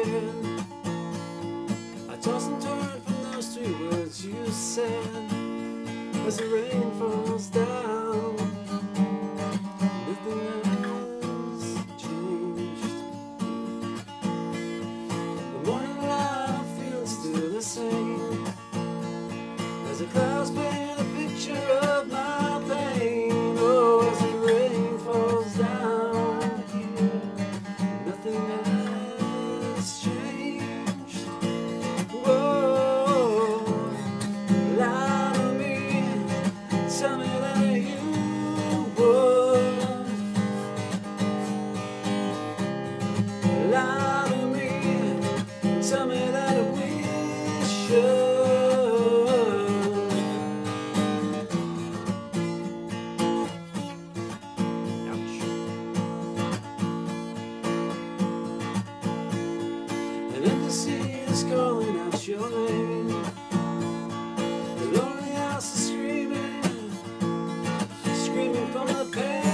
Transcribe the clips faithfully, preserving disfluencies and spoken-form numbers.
squared. I toss and turn from those three words you said. As the rain falls down, nothing has changed. The morning light feels still the same, as the clouds paint a picture of my pain. Oh, as the rain falls down, nothing has changed. Whoa, lie to me, tell me that you would. Lie to me, tell me that we should. An empty sea is calling out your name. The lonely house is screaming, screaming from the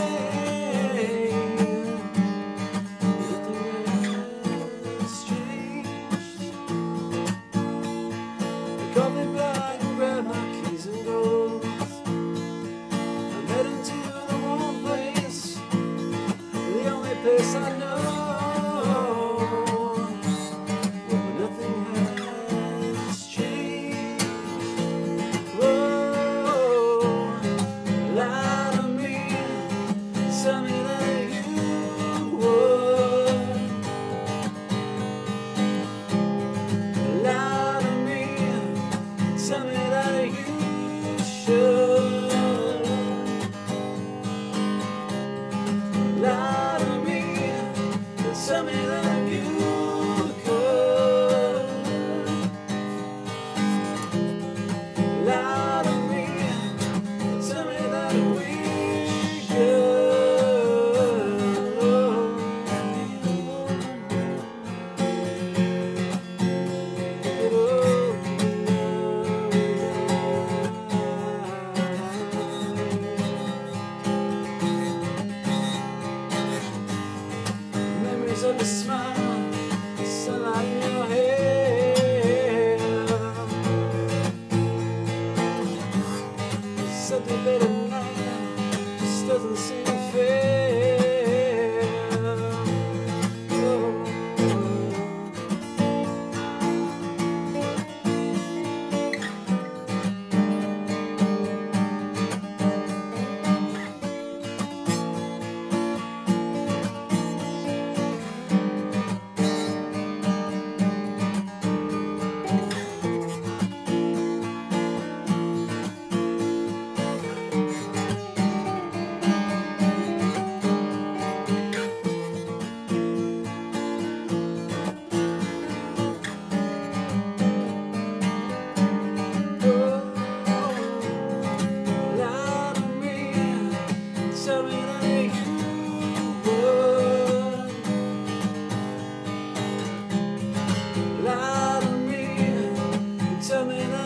pain. Nothing has changed. They call me back and grab my keys and go. I'm heading to the wrong place, the only place I know. Tell me that you would. Lie to me, tell me that you should. Lie to me, tell me that you could. Lie to me, tell me that we should. Of a smile, sunlight in your hair, something late at night just doesn't seem fair. Oh. Tell me that you would. Lie to me, tell me that